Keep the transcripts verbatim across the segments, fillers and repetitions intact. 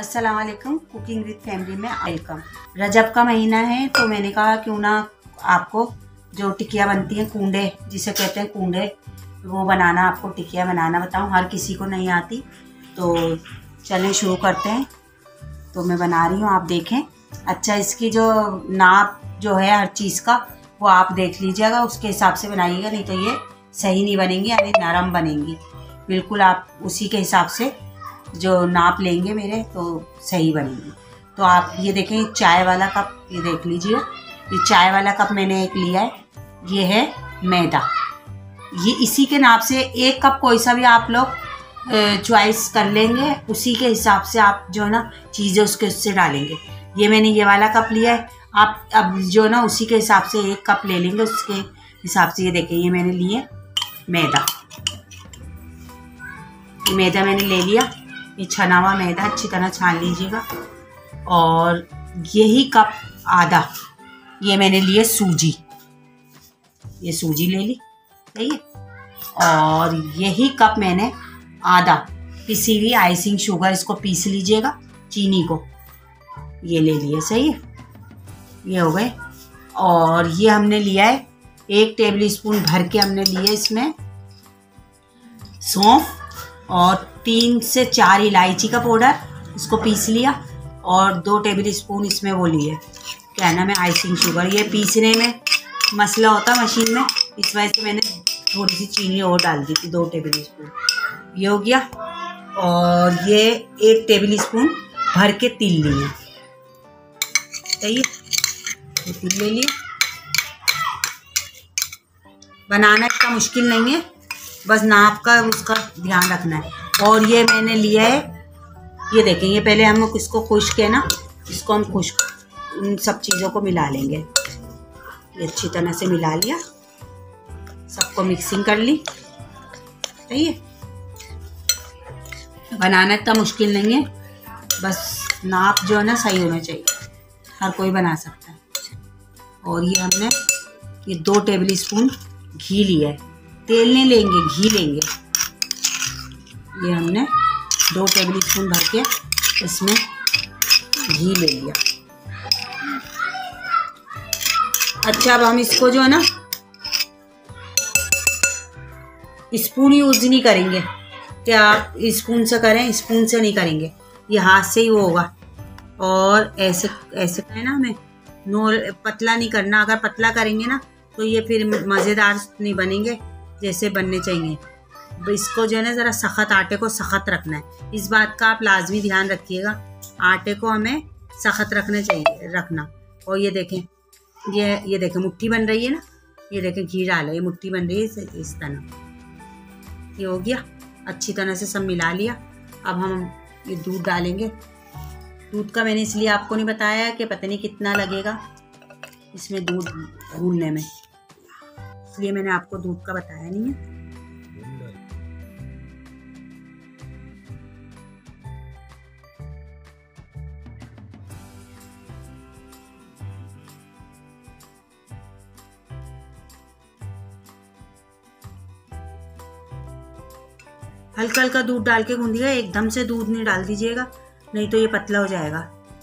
अस्सलाम वालेकुम। Cooking with family में वेलकम। रजब का महीना है तो मैंने कहा क्यों ना आपको जो टिकिया बनती हैं, कूंडे जिसे कहते हैं कूंडे, वो बनाना, आपको टिकिया बनाना बताऊं। हर किसी को नहीं आती, तो चलें शुरू करते हैं। तो मैं बना रही हूँ, आप देखें। अच्छा, इसकी जो नाप जो है हर चीज़ का, वो आप देख लीजिएगा, उसके हिसाब से बनाइएगा, नहीं तो ये सही नहीं बनेंगी, यानी नरम बनेंगी। बिल्कुल आप उसी के हिसाब से जो नाप लेंगे मेरे, तो सही बनेगी। तो आप ये देखें, चाय वाला कप ये देख लीजिए, ये चाय वाला कप मैंने एक लिया है। ये है मैदा, ये इसी के नाप से एक कप कोई सा भी आप लोग चॉइस कर लेंगे, उसी के हिसाब से आप जो है ना चीज़ें उसके उससे डालेंगे। ये मैंने ये वाला कप लिया है, आप अब जो ना उसी के हिसाब से एक कप ले लेंगे, उसके हिसाब से। ये देखें, ये मैंने लिए मैदा, ये मैदा मैंने ले लिया। ये छना हुआ मैदा अच्छी तरह छान लीजिएगा। और यही कप आधा ये मैंने लिए सूजी, ये सूजी ले ली, सही है। और यही कप मैंने आधा पिसी हुई आइसिंग शुगर, इसको पीस लीजिएगा, चीनी को, ये ले लिए, सही है। ये हो गए। और ये हमने लिया है एक टेबल स्पून भर के, हमने लिए इसमें सौंफ और तीन से चार इलायची का पाउडर, इसको पीस लिया। और दो टेबल स्पून इसमें वो लिए, क्या नाम है, आइसिंग शुगर। ये पीसने में मसला होता मशीन में, इस वजह से मैंने थोड़ी सी चीनी और डाल दी थी, दो टेबल स्पून। ये हो गया। और ये एक टेबल स्पून भर के तिल लिए, सही है, ये तिल ले लिया। बनाना इतना मुश्किल नहीं है, बस नाप का उसका ध्यान रखना है। और ये मैंने लिया है, ये देखें, ये पहले हम इसको खुश्क है ना, इसको हम खुश्क इन सब चीज़ों को मिला लेंगे। ये अच्छी तरह से मिला लिया, सबको मिक्सिंग कर ली, सही है। बनाना इतना मुश्किल नहीं है, बस नाप जो है ना सही होना चाहिए, हर कोई बना सकता है। और ये हमने ये दो टेबल स्पून घी लिया है, तेल नहीं लेंगे, घी लेंगे। ये हमने दो टेबल स्पून भर के इसमें घी ले लिया। अच्छा, अब हम इसको जो है ना स्पून यूज नहीं करेंगे, क्या आप स्पून से करें, स्पून से नहीं करेंगे, ये हाथ से ही वो होगा। और ऐसे ऐसे है ना, हमें नो पतला नहीं करना। अगर पतला करेंगे ना तो ये फिर मज़ेदार नहीं बनेंगे जैसे बनने चाहिए। इसको जो है ना ज़रा सख्त, आटे को सख्त रखना है, इस बात का आप लाजमी ध्यान रखिएगा। आटे को हमें सख्त रखना चाहिए, रखना। और ये देखें, ये ये देखें मुट्ठी बन रही है ना, ये देखें घी डाला, ये मुट्ठी बन रही है इस तरह। ये हो गया, अच्छी तरह से सब मिला लिया। अब हम ये दूध डालेंगे। दूध का मैंने इसलिए आपको नहीं बताया कि पता नहीं कितना लगेगा इसमें दूध घूलने में, इसलिए मैंने आपको दूध का बताया नहीं है। हल्का हल्का दूध डाल के गूंदिएगा, एकदम से दूध नहीं डाल दीजिएगा, नहीं तो ये पतला हो जाएगा।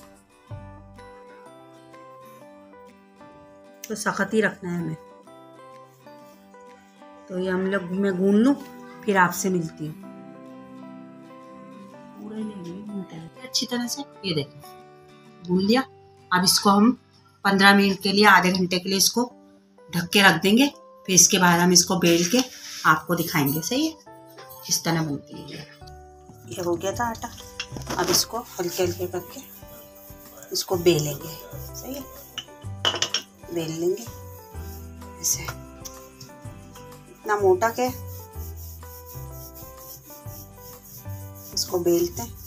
तो सख्त ही रखना है हमें। तो ये हम लोग, मैं गूंद लूँ फिर आपसे मिलती हूँ। पूरा ले अच्छी तरह से, ये देखो गूंद लिया। अब इसको हम पंद्रह मिनट के लिए, आधे घंटे के लिए इसको ढक के रख देंगे। फिर इसके बाद हम इसको बेल के आपको दिखाएंगे, सही है, इस तरह बनती है। ये हो गया था आटा। अब इसको हल्के हल्के करके इसको बेलेंगे, सही है, बेल लेंगे ऐसे, इतना मोटा के इसको बेलते हैं।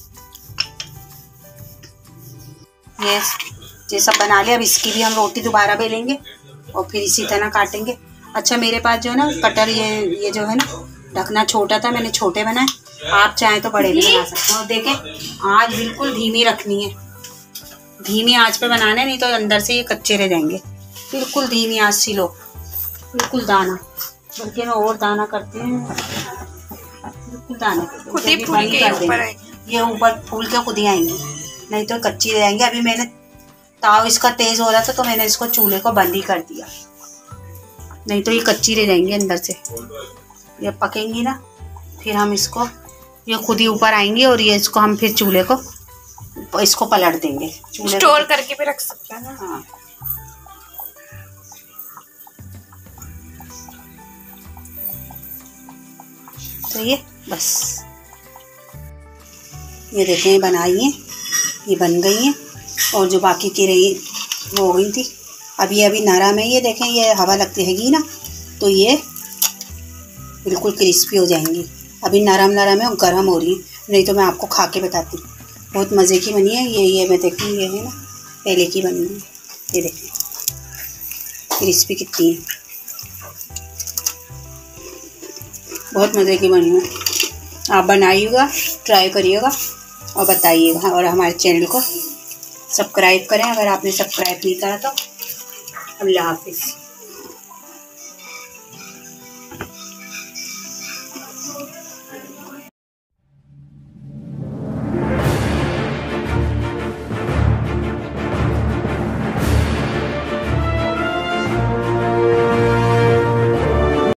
ये ये सब बना लिया। अब इसकी भी हम रोटी दोबारा बेलेंगे और फिर इसी तरह काटेंगे। अच्छा, मेरे पास जो है ना कटर, ये ये जो है ना ढकना छोटा था, मैंने छोटे बनाए, आप चाहें तो बड़े भी बना सकते हो। देखें, आँच बिल्कुल धीमी रखनी है, धीमी आंच पे बनाना है, नहीं तो अंदर से ये कच्चे रह जाएंगे। बिल्कुल धीमी आंच सी लो, बिल्कुल दाना, बल्कि मैं और दाना करती हूँ, बिल्कुल दाना खुद ही फूल के ऊपर, ये ऊपर फूल के खुद ही आएंगे। नहीं तो कच्ची रह जाएंगे। अभी मैंने ताव इसका तेज हो रहा था तो मैंने इसको चूल्हे को बंद ही कर दिया, नहीं तो ये कच्ची रह जाएंगी अंदर से। ये पकेंगी ना फिर हम इसको, ये खुद ही ऊपर आएंगी और ये इसको हम फिर चूल्हे को इसको पलट देंगे। चूल्हे स्टोर करके भी रख सकते हैं ना। हाँ तो ये बस, ये देखें बनाई है, ये बन गई हैं और जो बाकी की रही वो हो गई थी। अब ये अभी नरम है, ये देखें ये हवा लगती हैगी ना तो ये बिल्कुल क्रिस्पी हो जाएंगी। अभी नरम नरम है और गर्म हो रही है, नहीं तो मैं आपको खा के बताती हूँ। बहुत मज़े की बनी है ये। ये मैं देखूँ, ये है ना पहले की बनी है, ये देखें क्रिस्पी कितनी है, बहुत मज़े की बनी है। आप बनाइएगा, ट्राई करिएगा और बताइएगा, और हमारे चैनल को सब्सक्राइब करें अगर आपने सब्सक्राइब नहीं करा तो। अल्लाह हाफिज़।